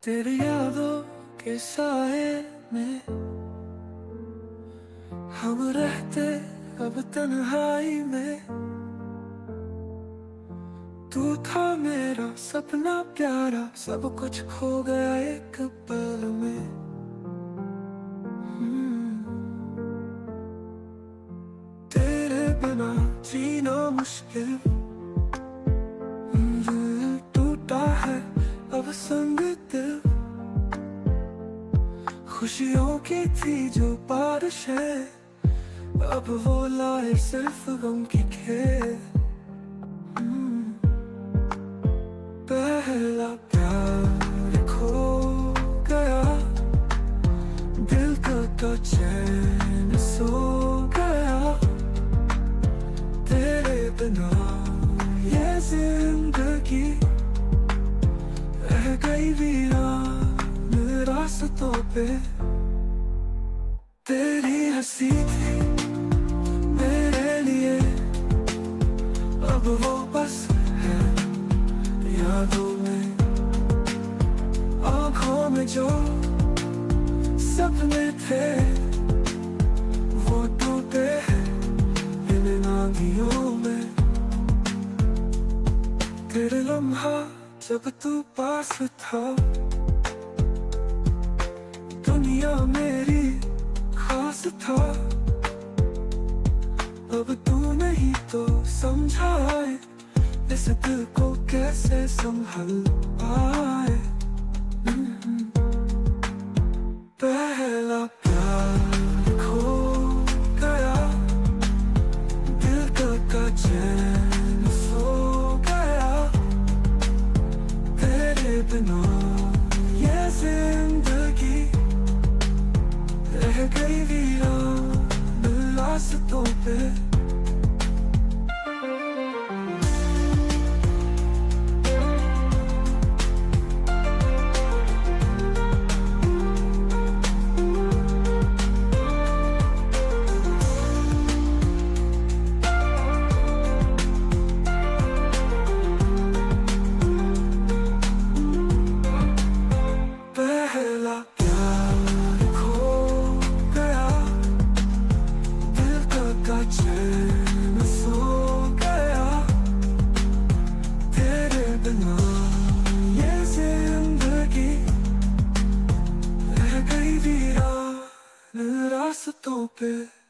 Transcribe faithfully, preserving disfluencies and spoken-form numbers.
तेरी यादों के साए में हम रहते अब तन्हाई में। तू था मेरा सपना प्यारा, सब कुछ खो गया एक पल में। हम्म। तेरे बिना जीना मुश्किल, दिल टूटा है अब संग दिल। खुशियों की थी जो बारिशें, अब वो लाए सिर्फ गम की खेल। पहला प्यार खो गया, दिल का चैन सो गया। तेरे बिना ये जिंदगी रह गई वीरान रास्तों पे। तेरी हंसी थी मेरे लिए, अब वो बस है यादों में। आँखों में जो सपने थे वो टूटे हैं इन आँधियों में। तेरे लम्हा जब तू पास था, दुनिया मेरी खास था। अब तू नहीं तो समझाए, इस दिल को कैसे संभल पाए। पहला प्यार खो गया, दिल का चैन सो गया। तेरे बिना ये जिंदगी रह गई वीरान रास्तों पे। पहला प्यार खो गया, दिल का चैन सो गया। तेरे बिना ये जिंदगी रह गई वीरान रास्तों पे।